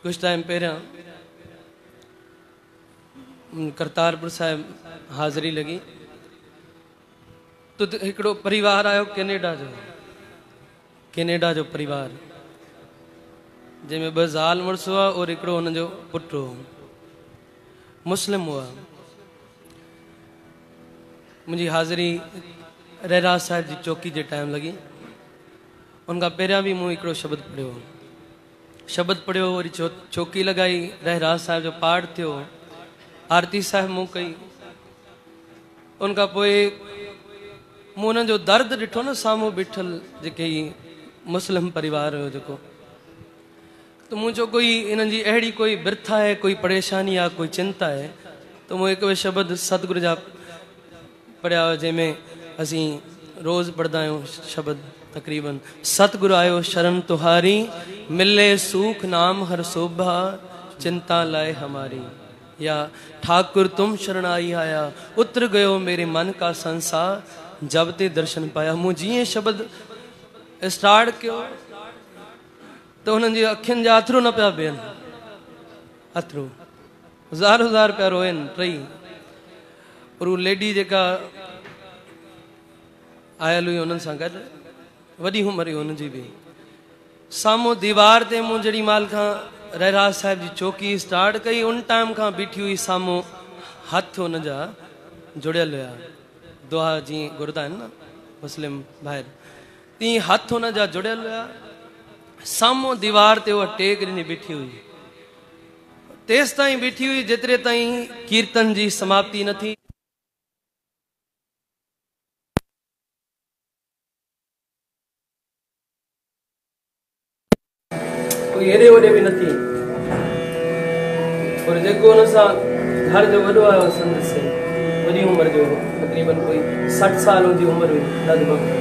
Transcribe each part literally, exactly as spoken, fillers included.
कुछ टाइम पहिरियां करतारपुर साहिब हाज़िरी लगी तो हिकिड़ो परिवार आयो कैनेडा जो कैनेडा जो परिवार जंहिंमें ॿ ज़ाल मुड़ुस हुआ और हिकिड़ो हुन जो पुटु हो मुस्लिम हुआ। मुंहिंजी हाज़िरी रहरास साहिब जी चौकी जे टाइम लगी। उनखां पहिरियां बि मूं हिकिड़ो शब्द पढ़ियो शब्द पढ़ियो वरी चौ चौकी लॻाई रहरास साहिब जो पाठ थियो आरती साहिब मूं कई। उनखां पोइ मूं उन्हनि जो दर्द ॾिठो न साम्हूं बीठल जेके मुस्लिम परिवार हुयो जेको तो मूं चयो कोई इन्हनि जी अहिड़ी कोई बिरथा है कोई परेशानी आहे कोई चिंता है तो मूं हिकु शब्द सतगुरु जा पढ़िया जंहिंमें असीं रोज़ पढ़ंदा आहियूं शब्द तकरीबन सतगुरु आयो शरण तुहारी मिले सूख नाम हर शोभा चिंता लाए हमारी या ठाकुर तुम शरण आई आया उतर गयो मेरे मन का संसार जब ते दर्शन पाया। मूं जीअं शब्द स्टार्ट कयो तो हुननि जी अखियुनि जा अथरू न पिया बीहनि अथरू ज़ार ज़ार पिया रोइनि टई। और उहा लेडी जेका आयल हुई हुननि सां गॾु वॾी उमिरि हुई हुनजी बि साम्हूं दीवार ते मूं जेॾी महिल खां रहरास साहिब जी चौकी स्टार्ट कई उन टाइम खां बीठी हुई साम्हूं हथ हुन जा जुड़ियल हुया दुआ जीअं घुरदा आहिनि न मुस्लिम ॿाहिरि तीअं हथ हुन जा जुड़ियल हुया साम्हूं दीवार ते उहा टेक ॾिनी बीठी हुई तेसि ताईं बीठी हुई जेतिरे ताईं कीर्तन जी समाप्ति न थी। कोई हेॾे होॾे बि न थी और जेको हुन सां घर जो वॾो आयो संदसि वॾी उमिरि जो तक़रीबन कोई सठ साल जी उमिरि हुई लॻभॻि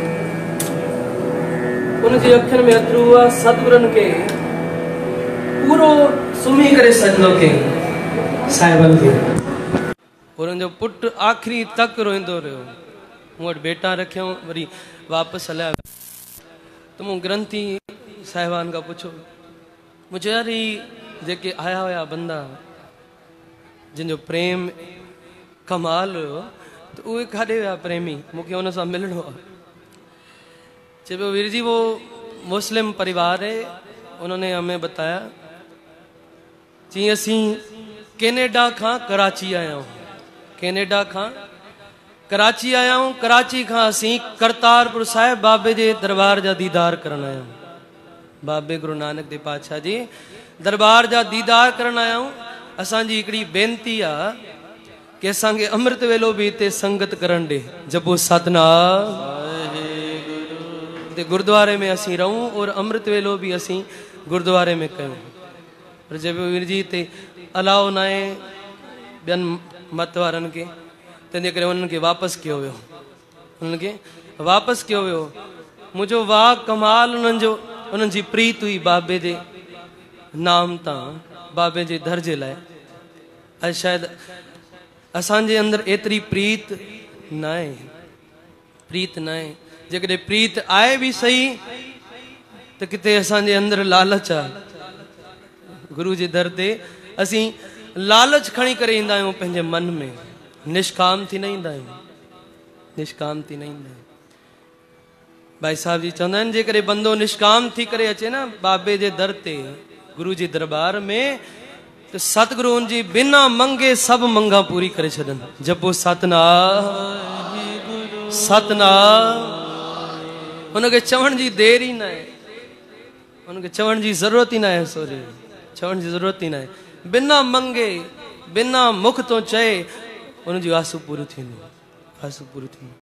उनजी अखियुनि में अथरू हुआ सतगुरनि खे पूरो सुम्ही करे सजदो कयईं साहिबनि खे और उनजो पुटु आख़िरी तक रोईंदो रहियो। मूं वटि बेटा रखियऊं वरी वापसि हलिया त मूं ग्रंथी साहिबान खां पुछो मूं चयो यार ही जेके आया हुया बंदा जिन जो प्रेम कमाल हुयो त उहे काॾे विया प्रेमी मूंखे हुन सां मिलणो आहे। चए पियो वीर जी वो मुस्लिम परिवार है उन्होंने हमें बताया जी असीं कैनेडा खां कराची आया हूँ कैनेडा खां कराची आया हूँ कराची खां असीं करतारपुर साहिब बाबे जे दरबार जा दीदार करण आया हूँ बाबे गुरु नानक देव पातशाह जी दरबार जा दीदार करण आया हूँ। असांजी हिकिड़ी बेनती आहे कि असांखे अमृत वेलो बि हिते संगत करण ॾे जपो सतनाम गुरुद्वारे में असीं रहूं और अमृत वेलो भी असीं गुरुद्वारे में कयूं पर जब वीर जी हिते अलाउ न आहे ॿियनि मत वारनि खे तंहिंजे करे उन्हनि खे वापसि कयो वियो उन्हनि खे वापसि कयो वियो। मुंहिंजो वाह कमाल उन्हनि जो उन्हनि जी प्रीत हुई बाबे जे नाम तां बाबे जे दर जे लाइ अॼु शायदि असांजे अंदरि एतिरी प्रीत न आहे प्रीत न आहे जेकॾहिं प्रीत आहे बि सही त किथे असांजे अंदरि लालच आहे गुरु जे दर ते असीं लालच खणी करे ईंदा आहियूं पंहिंजे मन में निष्काम थी न ईंदा आहियूं निष्काम थी न ईंदा आहियूं। भाई साहब जी चवंदा आहिनि जेकॾहिं बंदो निष्काम थी करे अचे न बाबे जे दर ते गुरु जे दरबार में त सतगुरु उनजी बिना मंगे सभु मंगा पूरी करे छॾनि जपो सतनाम सतनाम। उनखे चवण जी देरी न आहे उनखे चवण जी ज़रूरत ई न आहे सॉरी चवण जी ज़रूरत ई न आहे बिना मंगे बिना मुख तो चए उनजी आसूं पूरी थींदियूं आसूं पूरी थींदियूं।